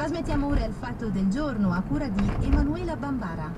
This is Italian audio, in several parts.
Trasmettiamo ora il fatto del giorno a cura di Emanuela Bambara.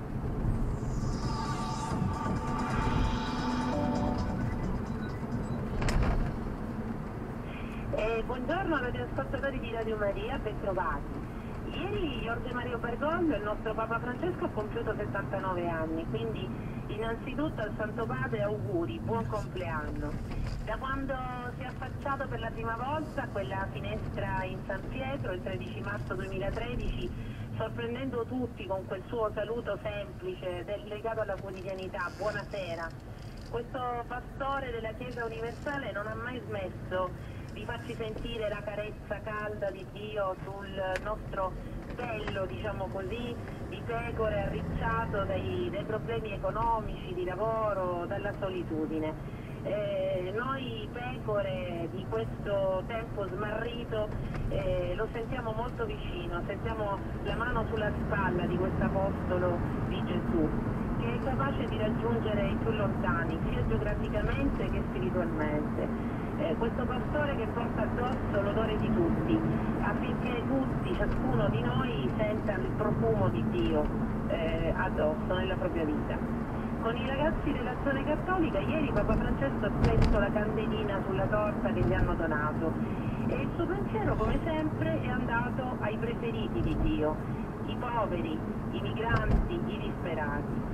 Buongiorno radioascoltatori di Radio Maria, bentrovati. Ieri Jorge Mario Bergoglio, il nostro Papa Francesco, ha compiuto 79 anni, quindi innanzitutto al Santo Padre auguri, buon compleanno. Da quando si è affacciato per la prima volta a quella finestra in San Pietro il 13 marzo 2013, sorprendendo tutti con quel suo saluto semplice legato alla quotidianità, buonasera, questo pastore della Chiesa universale non ha mai smesso di farci sentire la carezza calda di Dio sul nostro bello, diciamo così, di pecore arricciato dai problemi economici, di lavoro, dalla solitudine. Noi pecore di questo tempo smarrito lo sentiamo molto vicino, sentiamo la mano sulla spalla di quest'apostolo di Gesù, che è capace di raggiungere i più lontani, sia geograficamente che spiritualmente. Questo pastore che porta addosso l'odore di tutti, affinché tutti, ciascuno di noi, senta il profumo di Dio addosso nella propria vita. Con i ragazzi dell'Azione Cattolica ieri Papa Francesco ha speso la candelina sulla torta che gli hanno donato e il suo pensiero, come sempre, è andato ai preferiti di Dio, i poveri, i migranti, i disperati.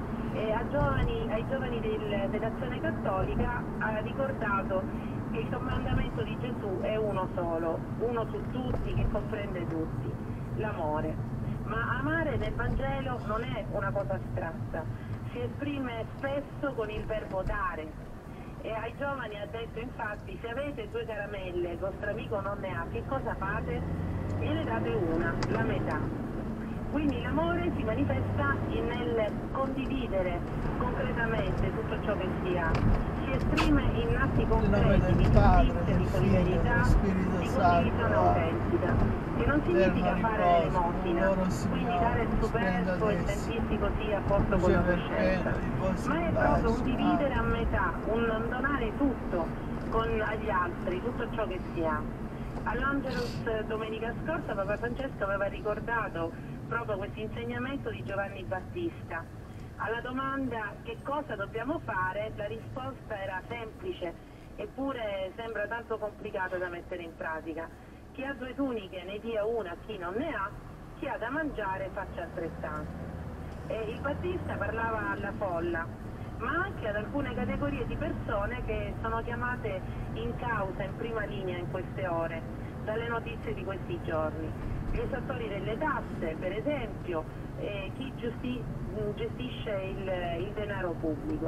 Ai giovani dell'Azione Cattolica ha ricordato che il comandamento di Gesù è uno solo, uno su tutti, che comprende tutti, l'amore. Ma amare nel Vangelo non è una cosa astratta, si esprime spesso con il verbo dare. E ai giovani ha detto infatti: se avete 2 caramelle e il vostro amico non ne ha, che cosa fate? Gliene date una, la metà. Quindi l'amore si manifesta nel condividere concretamente tutto ciò che si ha, si esprime in atti concreti di giustizia, di solidarietà, di condivisione autentica, che non significa fare l'elemosina, quindi dare il superfluo e sentirsi così a posto con la coscienza, ma è proprio un dividere a metà, un donare tutto agli altri, tutto ciò che si ha. All'Angelus domenica scorsa Papa Francesco aveva ricordato proprio questo insegnamento di Giovanni Battista. Alla domanda che cosa dobbiamo fare, la risposta era semplice, eppure sembra tanto complicata da mettere in pratica. Chi ha 2 tuniche ne dia una a chi non ne ha, chi ha da mangiare faccia altrettanto. Il Battista parlava alla folla, ma anche ad alcune categorie di persone che sono chiamate in causa, in prima linea in queste ore, dalle notizie di questi giorni. Gli esattori delle tasse, per esempio, chi gestisce il denaro pubblico.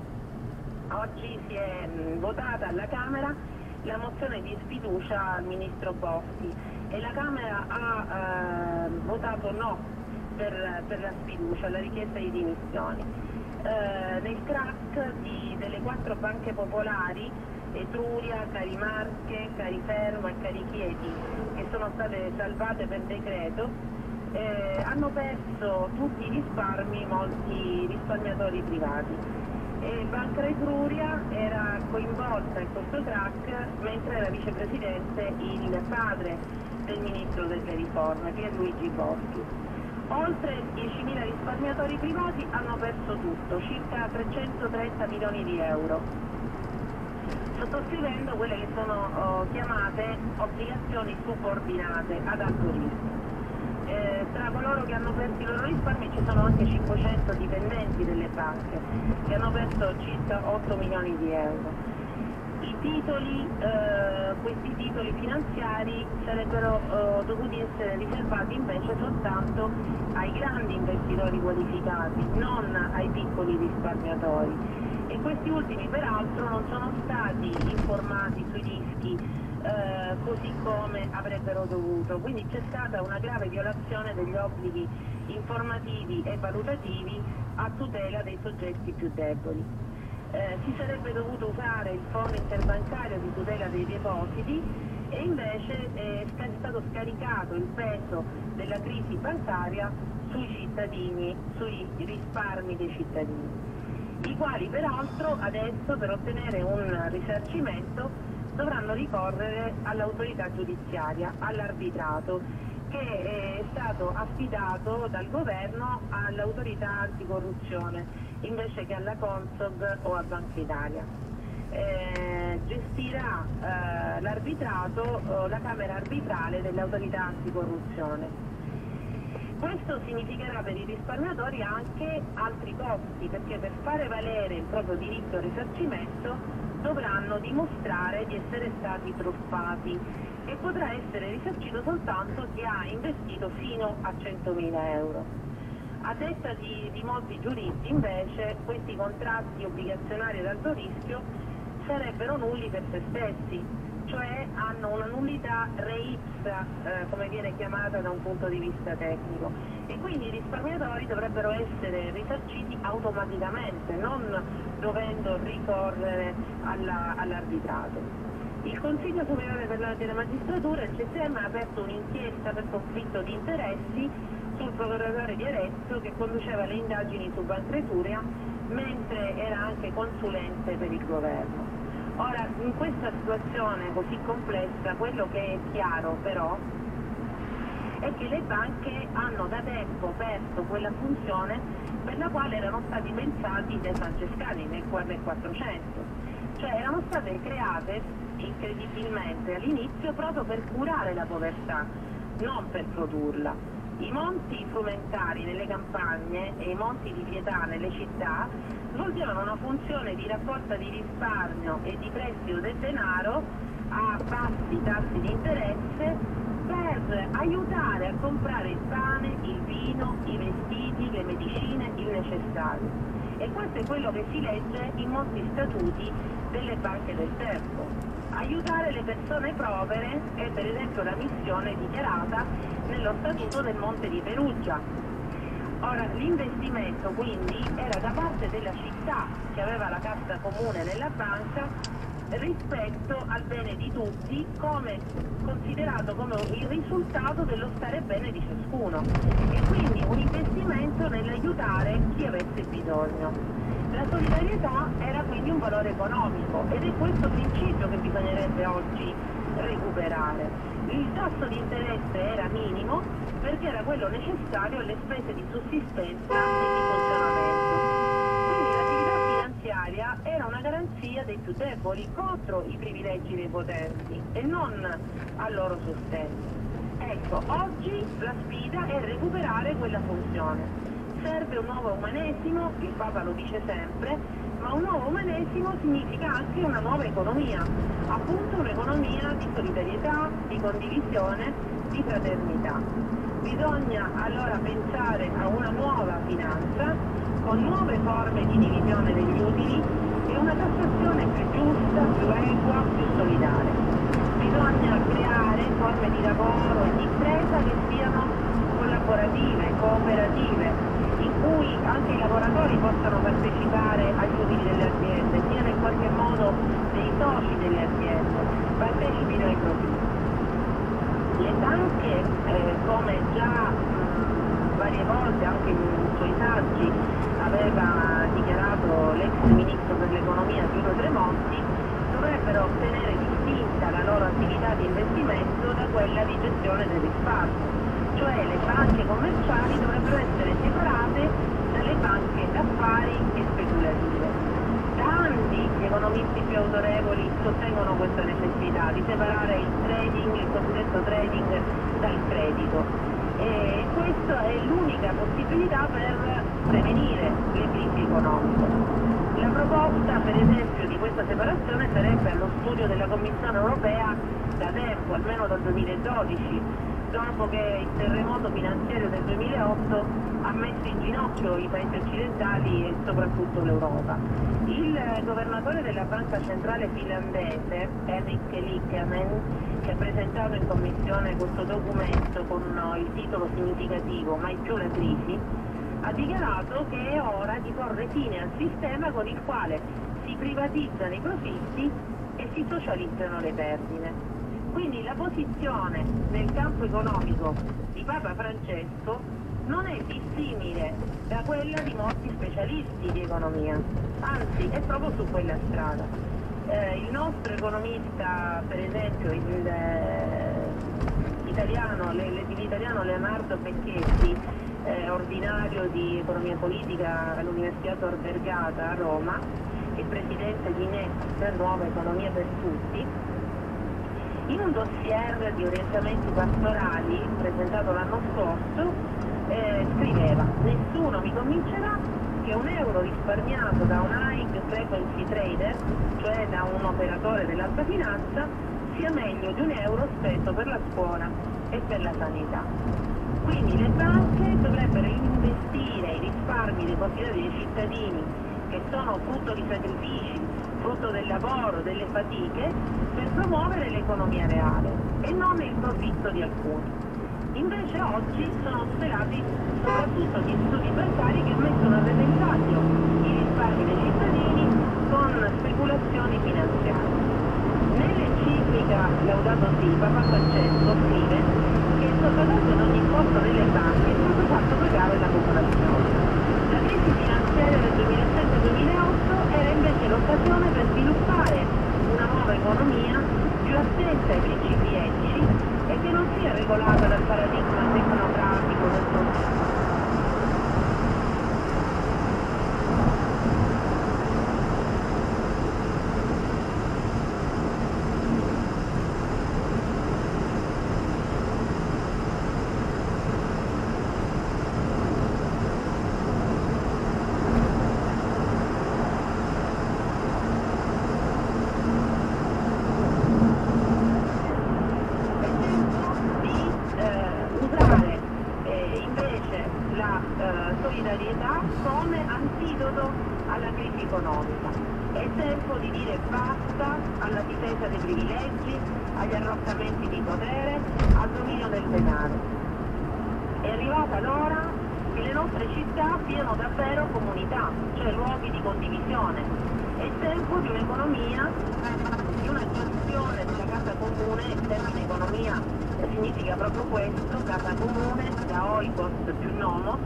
Oggi si è votata alla Camera la mozione di sfiducia al ministro Boschi e la Camera ha votato no per la sfiducia, la richiesta di dimissioni. Nel crack delle 4 banche popolari, Etruria, Carimarche, Carifermo e Carichieti, che sono state salvate per decreto, hanno perso tutti i risparmi molti risparmiatori privati. Banca Etruria era coinvolta in questo crack mentre era vicepresidente il padre del ministro delle riforme, Pierluigi Boschi. Oltre 10.000 risparmiatori privati hanno perso tutto, circa 330 milioni di euro, sottoscrivendo quelle che sono chiamate obbligazioni subordinate ad alto rischio. Tra coloro che hanno perso i loro risparmi ci sono anche 500 dipendenti delle banche che hanno perso circa 8 milioni di euro. Questi titoli finanziari sarebbero dovuti essere riservati invece soltanto ai grandi investitori qualificati, non ai piccoli risparmiatori. E questi ultimi peraltro non sono stati informati sui rischi così come avrebbero dovuto, quindi c'è stata una grave violazione degli obblighi informativi e valutativi a tutela dei soggetti più deboli. Si sarebbe dovuto usare il fondo interbancario di tutela dei depositi e invece è stato scaricato il peso della crisi bancaria sui cittadini, sui risparmi dei cittadini, i quali peraltro adesso per ottenere un risarcimento dovranno ricorrere all'autorità giudiziaria, all'arbitrato, che è stato affidato dal governo all'autorità anticorruzione invece che alla Consob o a Banca Italia. Gestirà l'arbitrato la Camera Arbitrale dell'autorità anticorruzione. Questo significherà per i risparmiatori anche altri costi, perché per fare valere il proprio diritto al risarcimento dovranno dimostrare di essere stati truffati e potrà essere risarcito soltanto chi ha investito fino a 100.000 euro. A detta di molti giuristi, invece, questi contratti obbligazionari ad alto rischio sarebbero nulli per se stessi, cioè hanno una nullità re ipsa, come viene chiamata da un punto di vista tecnico, e quindi i risparmiatori dovrebbero essere risarciti automaticamente, non dovendo ricorrere all'arbitrato. Il Consiglio Superiore per l'Arte della Magistratura, il CSM, ha aperto un'inchiesta per conflitto di interessi sul procuratore di Arezzo che conduceva le indagini su Banca Etruria mentre era anche consulente per il governo. Ora, in questa situazione così complessa, quello che è chiaro però è che le banche hanno da tempo perso quella funzione per la quale erano stati pensati dai francescani nel 400, cioè erano state create incredibilmente all'inizio proprio per curare la povertà, non per produrla. I monti frumentari nelle campagne e i monti di pietà nelle città svolgevano una funzione di raccolta di risparmio e di prestito del denaro a bassi tassi di interesse per aiutare a comprare il pane, il vino, i vestiti, le medicine, il necessario. E questo è quello che si legge in molti statuti delle banche del tempo. Aiutare le persone povere è per esempio la missione dichiarata nello statuto del Monte di Perugia. Ora, l'investimento quindi era da parte della città che aveva la cassa comune nella banca rispetto al bene di tutti, come considerato come il risultato dello stare bene di ciascuno, e quindi un investimento nell'aiutare chi avesse bisogno. La solidarietà era quindi un valore economico ed è questo principio che bisognerebbe oggi recuperare. Il tasso di interesse era minimo perché era quello necessario alle spese di sussistenza e di funzionamento. Quindi l'attività finanziaria era una garanzia dei più deboli contro i privilegi dei potenti e non a loro sostegno. Ecco, oggi la sfida è recuperare quella funzione. Serve un nuovo umanesimo, il Papa lo dice sempre, ma un nuovo umanesimo significa anche una nuova economia, appunto un'economia di solidarietà, di condivisione, di fraternità. Bisogna allora pensare a una nuova finanza con nuove forme di divisione degli utili e una tassazione più giusta, più equa, più solidale. Bisogna creare forme di lavoro e di impresa che siano collaborative, cooperative, in cui anche i lavoratori possano partecipare agli utili delle aziende, siano in qualche modo dei soci delle aziende, partecipino ai profitti. Le banche, come già varie volte anche in suoi saggi aveva dichiarato l'ex ministro per l'economia Giulio Tremonti, dovrebbero tenere distinta la loro attività di investimento da quella di gestione del risparmio. Cioè le banche commerciali dovrebbero essere separate dalle banche d'affari e speculative. Da anni gli economisti più autorevoli sostengono questa necessità di separare il trading, il cosiddetto trading, dal credito. E questa è l'unica possibilità per prevenire le crisi economiche. La proposta, per esempio, di questa separazione sarebbe allo studio della Commissione europea da tempo, almeno dal 2012, dopo che il terremoto finanziario del 2008 ha messo in ginocchio i paesi occidentali e soprattutto l'Europa. Il governatore della banca centrale finlandese, Henrik Liikanen, che ha presentato in commissione questo documento con il titolo significativo "Mai più la crisi", ha dichiarato che è ora di porre fine al sistema con il quale si privatizzano i profitti e si socializzano le perdite. Quindi la posizione nel campo economico di Papa Francesco non è dissimile da quella di molti specialisti di economia, anzi è proprio su quella strada. Il nostro economista, per esempio, italiano l'italiano Leonardo Becchetti, ordinario di economia politica all'Università Tor Vergata a Roma e presidente di NEXT, Nuova Economia per Tutti, in un dossier di orientamenti pastorali presentato l'anno scorso scriveva: nessuno mi convincerà che un euro risparmiato da un high frequency trader, cioè da un operatore dell'alta finanza, sia meglio di un euro speso per la scuola e per la sanità. Quindi le banche dovrebbero investire i risparmi depositati dai cittadini, che sono frutto di sacrifici, frutto del lavoro, delle fatiche, per promuovere l'economia reale e non il profitto di alcuni. Invece oggi sono tutelati soprattutto gli istituti bancari che mettono a repentaglio i risparmi dei cittadini con speculazioni finanziarie. Nell'enciclica Laudato Si, Papa Francesco scrive che il sottotetto ad ogni costo delle banche è stato fatto pagare la popolazione. La crisi finanziaria del 2007-2008 era invece l'occasione per sviluppare una nuova economia più attenta ai principi etici e che non sia regolata dal paradigma tecnocratico del profitto. Solidarietà come antidoto alla crisi economica. È tempo di dire basta alla difesa dei privilegi, agli arroccamenti di potere, al dominio del denaro. È arrivata l'ora che le nostre città siano davvero comunità, cioè luoghi di condivisione. È tempo di un'economia, di una gestione della casa comune. Il termine economia significa proprio questo, casa comune, da oikos più nomos,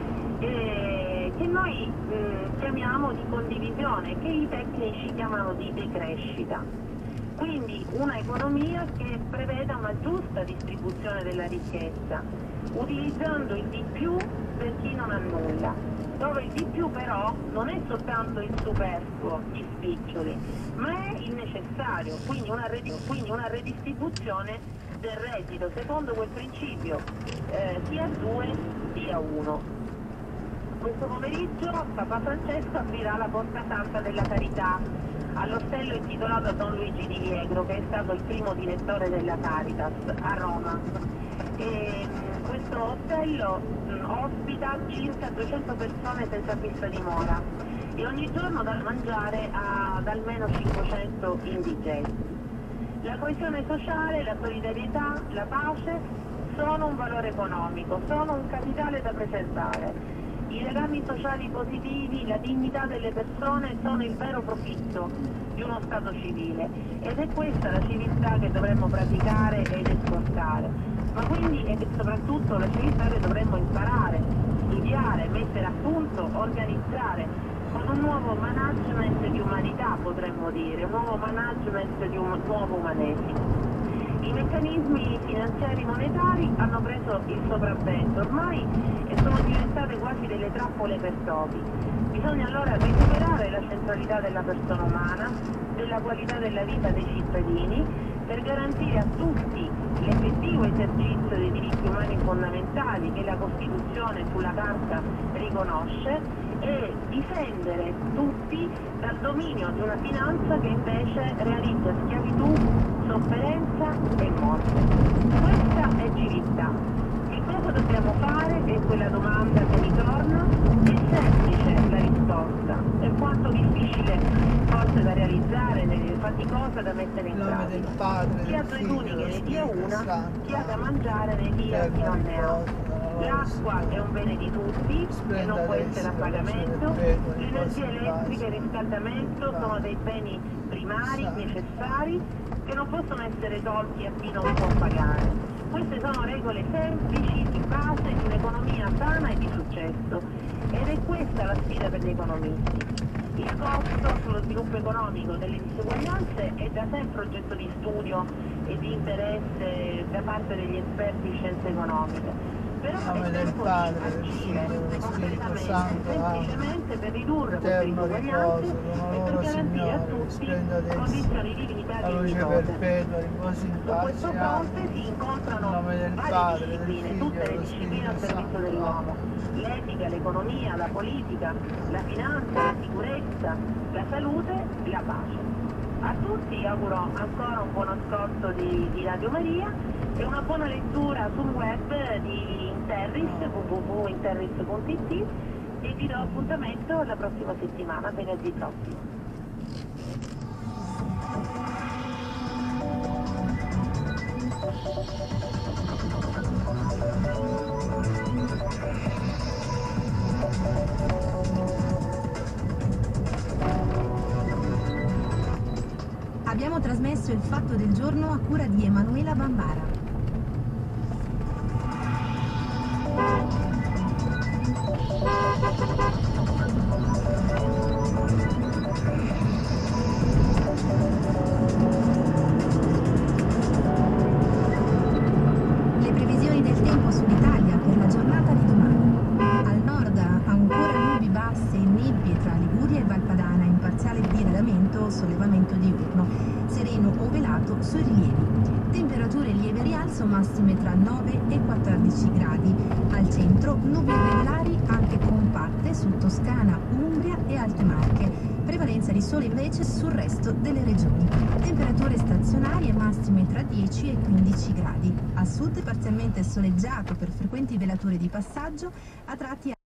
che noi chiamiamo di condivisione, che i tecnici chiamano di decrescita. Quindi una economia che preveda una giusta distribuzione della ricchezza, utilizzando il di più per chi non ha nulla, dove il di più però non è soltanto il superfluo, gli spiccioli, ma è il necessario, quindi una redistribuzione del reddito secondo quel principio sia 2 sia 1. Questo pomeriggio Papa Francesco aprirà la Porta Santa della Carità all'ostello intitolato a Don Luigi di Viegro, che è stato il primo direttore della Caritas a Roma. E questo ostello ospita circa 200 persone senza fissa dimora e ogni giorno dà da mangiare ad almeno 500 indigenti. La coesione sociale, la solidarietà, la pace sono un valore economico, sono un capitale da preservare. I legami sociali positivi, la dignità delle persone sono il vero profitto di uno Stato civile ed è questa la civiltà che dovremmo praticare ed esportare, ma quindi è soprattutto la civiltà che dovremmo imparare, studiare, mettere a punto, organizzare con un nuovo management di umanità, potremmo dire, un nuovo management di un nuovo umanesimo. I meccanismi finanziari monetari hanno preso il sopravvento ormai e sono diventate quasi delle trappole per topi. Bisogna allora recuperare la centralità della persona umana, della qualità della vita dei cittadini, per garantire a tutti l'effettivo esercizio dei diritti umani fondamentali che la Costituzione sulla carta riconosce e difendere tutti dal dominio di una finanza che invece realizza schiavitù, sofferenza e morte. Questa è civiltà. Che cosa dobbiamo fare? È quella domanda che ritorna. È semplice la risposta, è quanto difficile forse da realizzare, faticosa da mettere in pratica. Chi ha 2 tuniche ne dia una, chi ha da mangiare ne dia chi non ne ha. L'acqua è un bene di tutti e non può essere a pagamento, l'energia elettrica e il riscaldamento sono dei beni primari, necessari, che non possono essere tolti a chi non può pagare. Queste sono regole semplici di base di un'economia sana e di successo ed è questa la sfida per gli economisti. Il costo sullo sviluppo economico delle disuguaglianze è da sempre oggetto di studio e di interesse da parte degli esperti di scienze economiche. Però In nome del Padre, del Figlio e dello Spirito Santo, semplicemente per ridurre queste eterno disuguaglianze riposo, con e per loro garantire a Signore, tutti splenda adesso condizioni di vita la luce dignitose. perpetua, riposi in Su questo pace, fronte amen. si incontrano In nome del varie Padre, del discipline, Figlio tutte e le dello discipline al Spirito servizio Santo, dell'uomo: l'etica, l'economia, la politica, la finanza, la sicurezza, la salute, la pace. A tutti auguro ancora un buon ascolto di Radio Maria e una buona lettura sul web di Interris, www.interris.it, e vi do appuntamento la prossima settimana, venerdì prossimo. Abbiamo trasmesso il fatto del giorno a cura di Emanuela Bambara. Le previsioni del tempo sull'Italia per la giornata di domani. Al nord ancora nubi basse e nebbie tra Liguria e Valpadana, in parziale diradamento o sollevamento diurno, sereno o velato sui rilievi. Temperature in lieve rialzo, massime tra 9 e 14 gradi. Al centro nubi irregolari anche compatte su Toscana, Umbria e Alte Marche. Prevalenza di sole invece sul resto delle regioni. Temperature stazionarie massime tra 10 e 15 gradi. A sud parzialmente soleggiato per frequenti velature di passaggio, a tratti